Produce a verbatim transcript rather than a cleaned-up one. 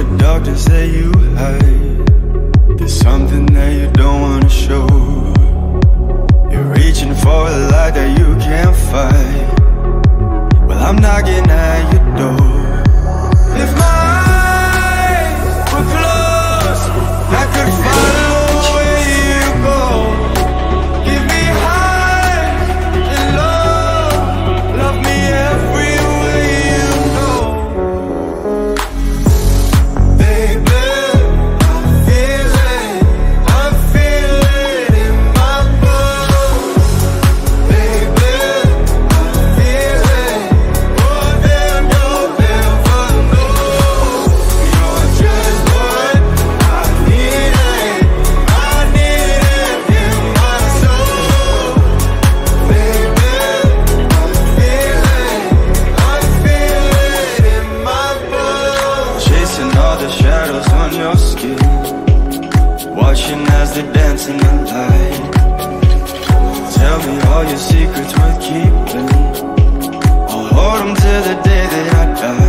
darkness that you hide. There's something that you don't wanna show. You're reaching for a light that you can't fight. Well, I'm knocking at your door. If my eyes were closed, I could follow where you go. Give me high and low, love me everywhere you go. Baby, I feel it, I feel it in my bones. Baby, I feel it, more than you'll ever know. You're just what I needed, I need it in my soul. Baby, I feel it, I feel it in my bones. Chasing all the shadows on your skin, watching as they dance in the light. Tell me all your secrets worth keeping, I'll hold them till the day that I die.